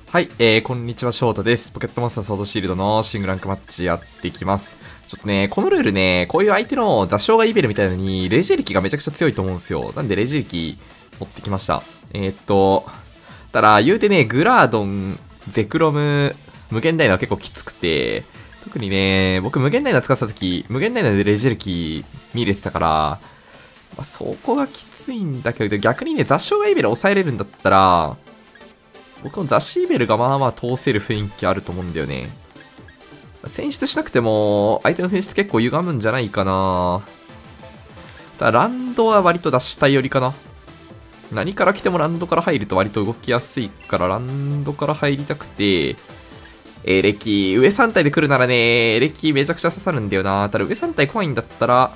はい、こんにちは、翔太です。ポケットモンスターソードシールドのシングルランクマッチやっていきます。ちょっとね、このルールね、こういう相手の雑傷がイベルみたいなのに、レジ力がめちゃくちゃ強いと思うんですよ。なんでレジ力持ってきました。ただ、言うてね、グラードン、ゼクロム、無限ダイナは結構きつくて、特にね、僕無限ダイナ使ってた時、無限ダイナでレジ力見れてたから、まあ、そこがきついんだけど、逆にね、雑傷がイベル抑えれるんだったら、僕のザシーベルがまあまあ通せる雰囲気あると思うんだよね。選出しなくても、相手の選出結構歪むんじゃないかな。ただランドは割と出したいよりかな。何から来てもランドから入ると割と動きやすいから、ランドから入りたくて、エレキ、上3体で来るならね、エレキめちゃくちゃ刺さるんだよな。ただ上3体怖いんだったら、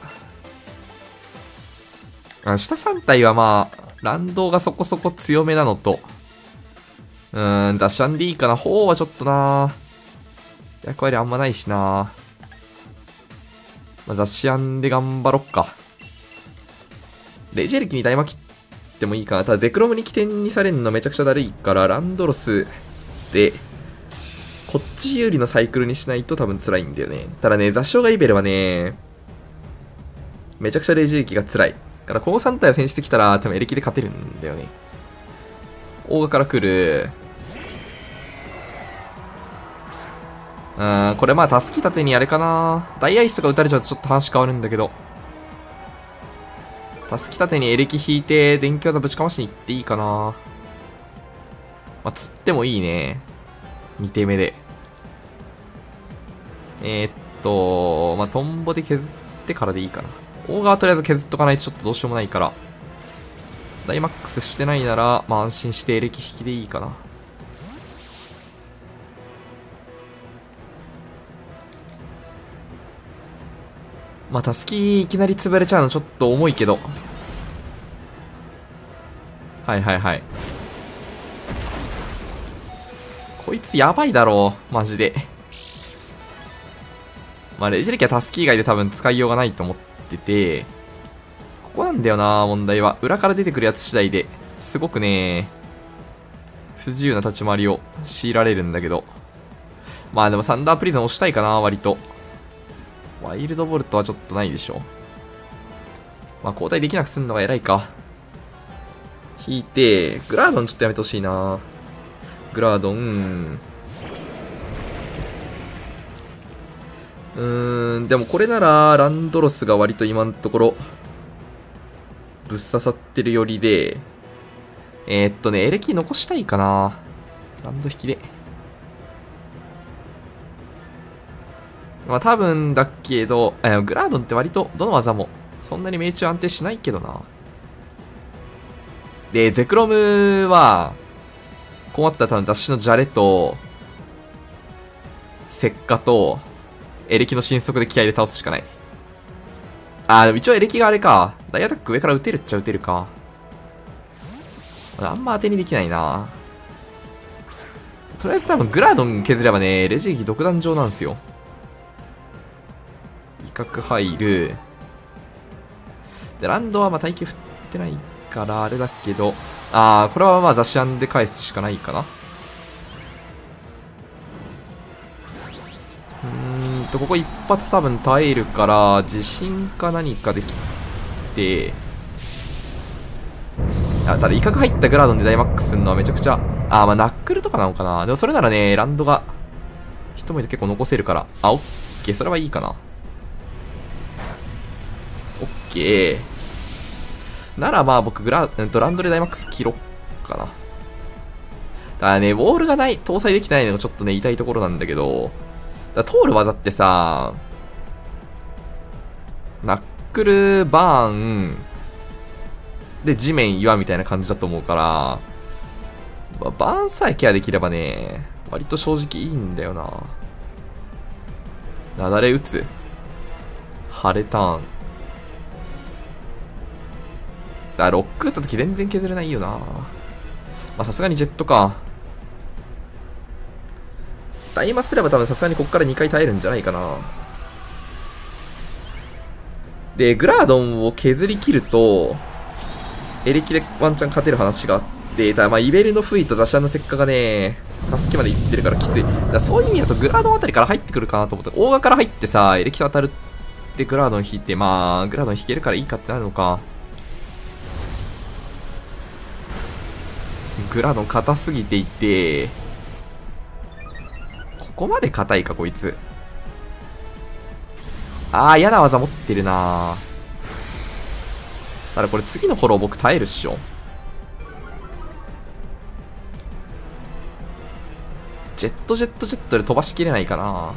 下3体はまあ、ランドがそこそこ強めなのと、雑誌アンでいいかな。4はちょっとな役割あんまないしな雑誌アンで頑張ろっか。レジェルキに大巻きってもいいかな。ただゼクロムに起点にされるのめちゃくちゃだるいから、ランドロスで、こっち有利のサイクルにしないと多分辛いんだよね。ただね、雑傷がイベルはね、めちゃくちゃレジェルキが辛い。だからこの3体を選出できたら多分エレキで勝てるんだよね。オーガから来る。これまあ、タスキ盾にあれかな。ダイアイスとか撃たれちゃうとちょっと話変わるんだけど。タスキ盾にエレキ引いて、電気技ぶちかましに行っていいかな。まあ、釣ってもいいね。2手目で。まあ、トンボで削ってからでいいかな。オーガーはとりあえず削っとかないとちょっとどうしようもないから。ダイマックスしてないなら、まあ安心してエレキ引きでいいかな。まあ、タスキいきなり潰れちゃうのちょっと重いけど。はいはいはい。こいつやばいだろう。マジで。まあ、レジェルキはタスキ以外で多分使いようがないと思ってて、ここなんだよな、問題は。裏から出てくるやつ次第で、すごくね、不自由な立ち回りを強いられるんだけど。まあでもサンダープリズン押したいかな、割と。ワイルドボルトはちょっとないでしょ。まあ交代できなくすんのが偉いか。引いて、グラードンちょっとやめてほしいな。グラードン。でもこれなら、ランドロスが割と今のところ、ぶっ刺さってるよりで、エレキ残したいかな。ランド引きで。まあ多分だけど、グラードンって割とどの技もそんなに命中安定しないけどな。で、ゼクロムは、困ったら多分雑誌のジャレと、石化と、エレキの神速で気合で倒すしかない。でも一応エレキがあれか。ダイアタック上から撃てるっちゃ撃てるか。あんま当てにできないな。とりあえず多分グラードン削ればね、レジ力独壇場なんですよ。威嚇入る。で、ランドはまあ耐久振ってないからあれだけど、これはまあ雑誌アンで返すしかないかな。ここ一発多分耐えるから、地震か何かで切って、ただ威嚇入ったグラードンでダイマックスするのはめちゃくちゃ、まあナックルとかなのかな。でもそれならね、ランドが、一目で結構残せるから、オッケー、それはいいかな。オッケー。ならまあ僕ランドでダイマックス切ろっかな。ただね、ウォールがない、搭載できてないのがちょっとね、痛いところなんだけど、通る技ってさ、ナックル、バーン、で、地面、岩みたいな感じだと思うから、バーンさえケアできればね、割と正直いいんだよな。なだれ打つ。晴れターン。ロック打った時全然削れないよな。まあさすがにジェットか。ダイマすれば多分さすがにここから2回耐えるんじゃないかな。で、グラードンを削り切ると、エレキでワンチャン勝てる話があっで、ただまあ、イベルのフイとザシャンの石化がね、助けまで行ってるからきつい。だからそういう意味だとグラードンあたりから入ってくるかなと思って、オーガから入ってさ、エレキ当たるってグラードン引いて、まあ、グラードン引けるからいいかってなるのか。グラードン硬すぎていて、ここまで硬いか、こいつ。嫌な技持ってるな。ただこれ次のフォロー僕耐えるっしょ。ジェットで飛ばしきれないかな。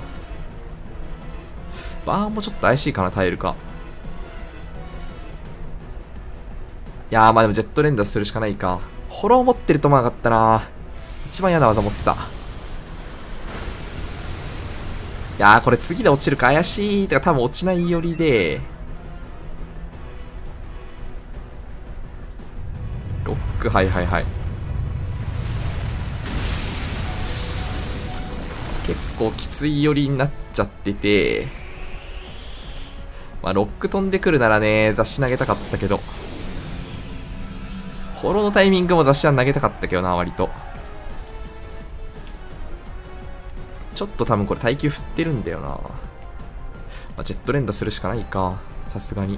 バーンもちょっと怪しいかな、耐えるか。いやー、まあでもジェット連打するしかないか。フォロー持ってると思わなかったな。一番嫌な技持ってた。いやー、これ次で落ちるか怪しい。てか多分落ちない寄りで。ロック、はい。結構きつい寄りになっちゃってて、まあロック飛んでくるならね、雑誌投げたかったけど、フォローのタイミングも雑誌は投げたかったけどな、割と。ちょっと多分これ耐久振ってるんだよな。まあ、ジェット連打するしかないか、さすがに。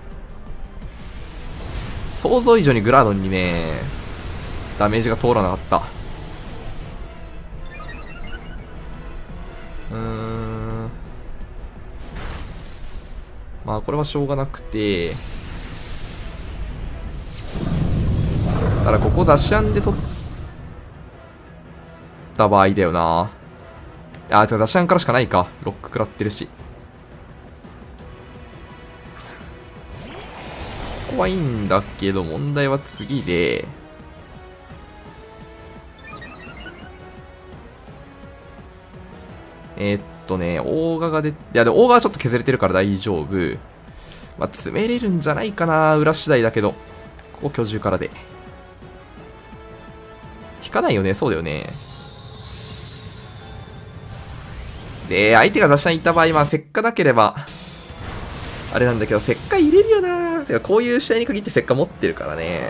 想像以上にグラードンにね、ダメージが通らなかった。まあこれはしょうがなくて、ただここザシャンで取った場合だよな。てかザシャンからしかないか。ロック食らってるし。ここはいいんだけど、問題は次で、オーガがで、いやでもオーガはちょっと削れてるから大丈夫。まあ、詰めれるんじゃないかな、裏次第だけど。ここ居住からで。引かないよね、そうだよね。で、相手が雑誌にいた場合、まあ、石化なければ、あれなんだけど、石化入れるよな。てか、こういう試合に限って石化持ってるからね。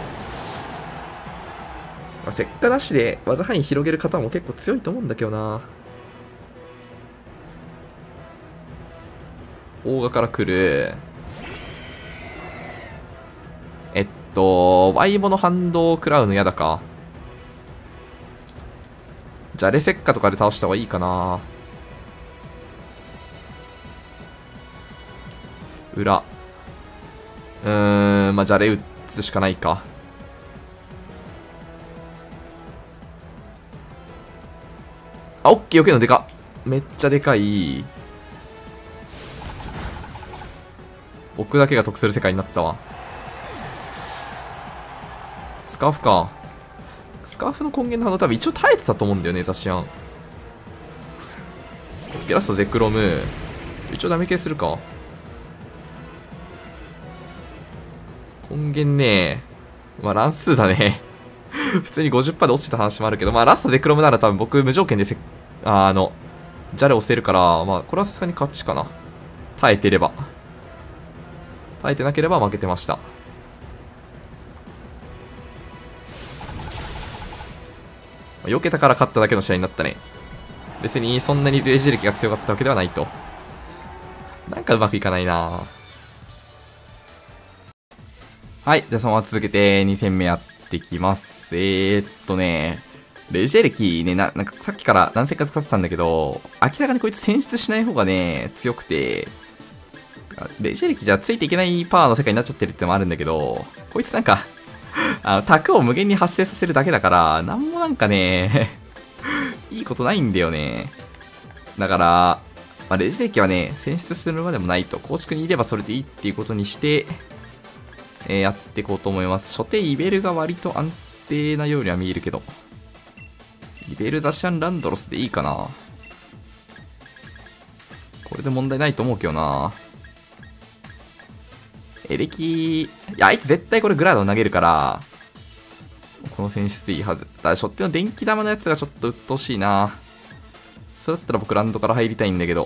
まあ、石化なしで技範囲広げる方も結構強いと思うんだけどな。オーガから来る。ワイボの反動を食らうの嫌だか。じゃあレセッカとかで倒した方がいいかな。裏。まあ、じゃあレ打つしかないか。オッケー、避けるのでかっ。めっちゃでかい。僕だけが得する世界になったわ。スカーフか。スカーフの根源の反応多分一応耐えてたと思うんだよね、ザシアン。ラストゼクロム。一応ダメ系するか。根源ね。まあ乱数だね。普通に 50% で落ちてた話もあるけど、まあラストゼクロムなら多分僕無条件でジャレ押せるから、まあこれはさすがに勝ちかな。耐えてれば。耐えてなければ負けてました。避けたから勝っただけの試合になったね。別にそんなにレジ力が強かったわけではないと。なんかうまくいかないな。はい、じゃあそのまま続けて2戦目やってきます。レジェ歴ね、なんかさっきから何戦か使ってたんだけど、明らかにこいつ選出しない方がね、強くて、レジェ歴じゃついていけないパワーの世界になっちゃってるってのもあるんだけど、こいつなんかタクを無限に発生させるだけだから、なんもなんかねいいことないんだよね。だから、まあ、レジ歴はね、選出するまでもないと。構築にいればそれでいいっていうことにして、やっていこうと思います。初手イベルが割と安定なようには見えるけど。イベルザシャンランドロスでいいかな。これで問題ないと思うけどな。エレキ、いや、相手絶対これグラードを投げるから、この選出でいいはず。ただ、初手の電気玉のやつがちょっと鬱陶しいな。それだったら僕ランドから入りたいんだけど。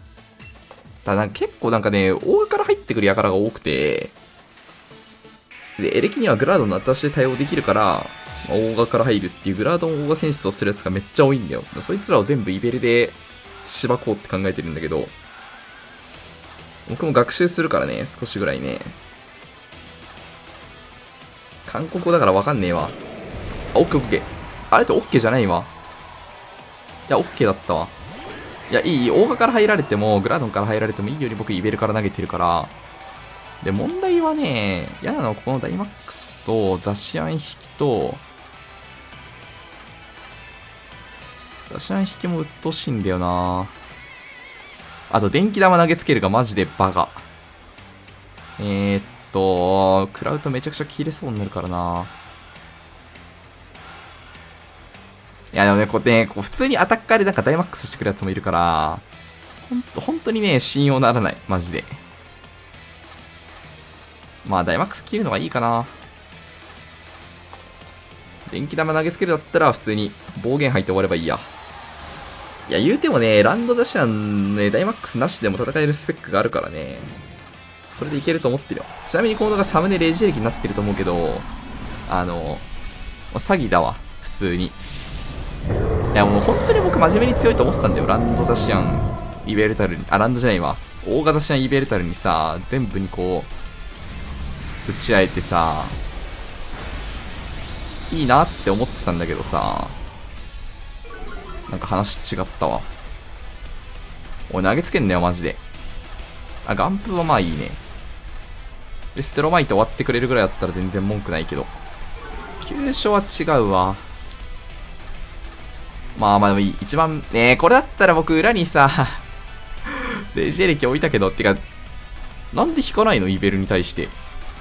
ただなんか結構なんかね、大から入ってくる輩が多くて、 で、エレキにはグラードンの私で対応できるから、まあ、オーガから入るっていうグラードンオーガ選出をするやつがめっちゃ多いんだよ。そいつらを全部イベルでしばこうって考えてるんだけど、僕も学習するからね、少しぐらいね。韓国語だからわかんねえわ。あ、オッケーオッケー。あれってオッケーじゃないわ。いや、オッケーだったわ。いや、いい、オーガから入られても、グラードンから入られてもいいより僕イベルから投げてるから。で、問題はね、嫌なのはこのダイマックスとザシアン引きと、ザシアン引きも鬱陶しいんだよな。あと、電気玉投げつけるがマジでバカ。食らうとめちゃくちゃ切れそうになるからな。いやでもね、こうね、普通にアタッカーでなんかダイマックスしてくるやつもいるから、本当にね、信用ならない。マジで。まあ、ダイマックス切るのがいいかな。電気玉投げつけるだったら普通に暴言吐いて終わればいいや。いや、言うてもね、ランドザシアンね、ダイマックスなしでも戦えるスペックがあるからね。それでいけると思ってるよ。ちなみにこの動画サムネレジ歴になってると思うけど、詐欺だわ。普通に。いや、もう本当に僕真面目に強いと思ってたんだよ。ランドザシアン、イベルタルに、ランドじゃないわ。オーガザシアン、イベルタルにさ、全部にこう、打ち合えてさ、いいなって思ってたんだけどさ、なんか話違ったわ。おい、投げつけんなよ、マジで。あ、ガンプはまあいいね。で、ステロマイト終わってくれるぐらいだったら全然文句ないけど。急所は違うわ。まあまあでもいい。一番、ねこれだったら僕裏にさ、レジェ歴置いたけど、ってか、なんで引かないのイベルに対して。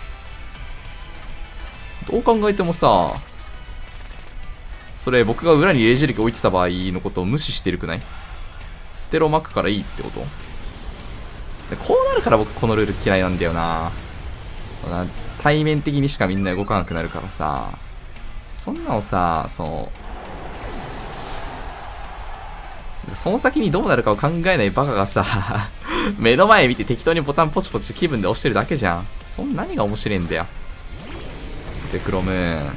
どう考えてもさ、それ僕が裏にレジェ歴置いてた場合のことを無視してるくない？ステロ巻くからいいってこと？こうなるから僕このルール嫌いなんだよな。対面的にしかみんな動かなくなるからさ、そんなのさ、その先にどうなるかを考えないバカがさ目の前見て適当にボタンポチポチ気分で押してるだけじゃん。そんな何が面白いんだよ。ゼクロムーン。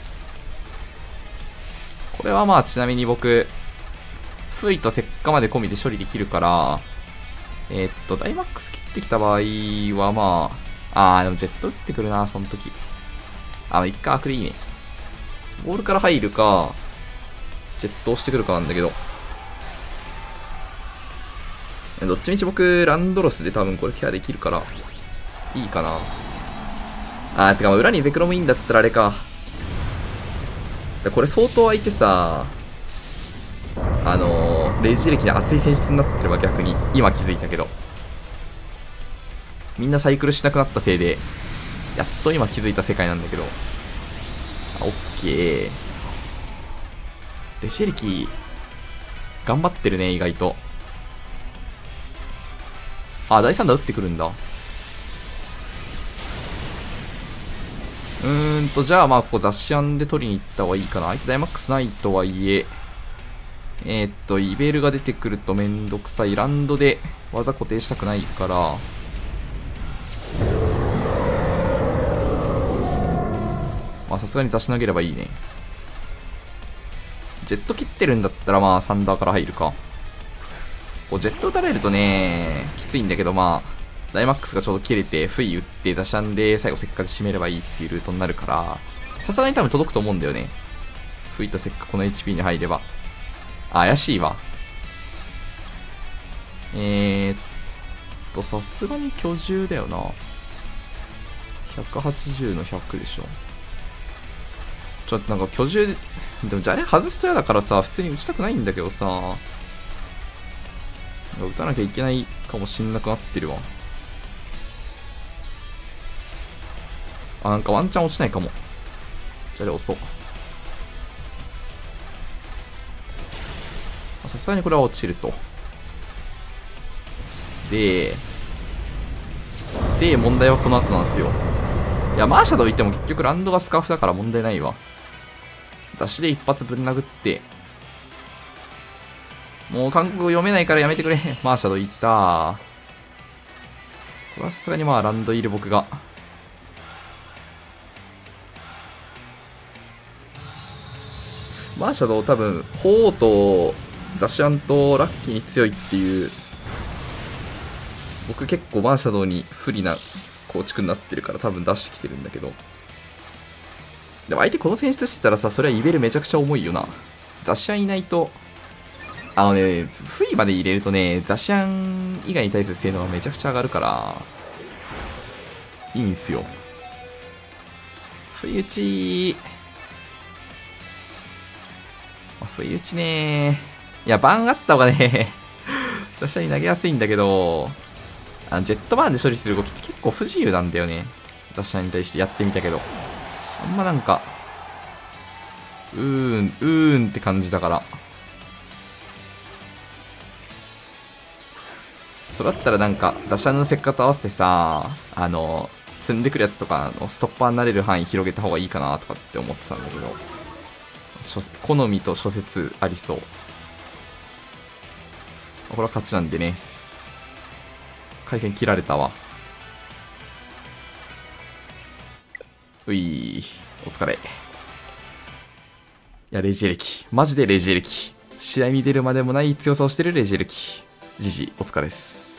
これはまあちなみに僕、フイと石化まで込みで処理できるから、ダイマックス切ってきた場合はまあ、でもジェット打ってくるな、その時。一回アクでいいね。ボールから入るか、ジェット押してくるかなんだけど。どっちみち僕、ランドロスで多分これケアできるから、いいかな。てか裏にゼクロムいいんだったらあれか。これ相当相手さ、レジ歴で熱い選出になってれば逆に、今気づいたけど。みんなサイクルしなくなったせいで、やっと今気づいた世界なんだけど。オッケー。レジ歴、頑張ってるね、意外と。第3打打ってくるんだ。じゃあまあここ雑誌案で取りに行った方がいいかな。相手ダイマックスないとはいえ、イベルが出てくるとめんどくさい。ランドで技固定したくないから、まあさすがに雑誌投げればいいね。ジェット切ってるんだったらまあサンダーから入るか。こうジェット打たれるとね、きついんだけどまあ、ダイマックスがちょうど切れて、フイ打って、ザシャンで最後石化で締めればいいっていうルートになるから、さすがに多分届くと思うんだよね。フイと石化この HP に入れば。怪しいわ。さすがに居住だよな。180の100でしょ。ちょっとなんか居住でもじゃあれ外すと嫌だからさ、普通に打ちたくないんだけどさ、打たなきゃいけないかもしんなくなってるわ。なんかワンチャン落ちないかも。じゃあ押そう。さすがにこれは落ちると。で、問題はこの後なんですよ。いや、マーシャドウいっても結局ランドがスカーフだから問題ないわ。雑誌で一発ぶん殴って。もう韓国語読めないからやめてくれ。マーシャドウいったー。これはさすがにまあランドいる僕がマーシャドウ多分、鳳凰とザシアンとラッキーに強いっていう、僕結構マーシャドウに不利な構築になってるから多分出してきてるんだけど。でも相手この選出してたらさ、それはイベルめちゃくちゃ重いよな。ザシアンいないと、不意まで入れるとね、ザシアン以外に対する性能がめちゃくちゃ上がるから、いいんすよ。不意打ち、不意打ちね。いや、バンあった方がね、ザシアンに投げやすいんだけど、ジェットバーンで処理する動きって結構不自由なんだよね。ザシアンに対してやってみたけど。あんまなんか、うーんって感じだから。そうだったらなんか、ザシャンの石化と合わせてさ、積んでくるやつとかのストッパーになれる範囲広げた方がいいかなとかって思ってたんだけど、好みと諸説ありそう。これは勝ちなんでね。回線切られたわ。ういー、お疲れ。いや、レジエレキ。マジでレジエレキ。試合に出るまでもない強さをしてるレジエレキ。GG、お疲れです。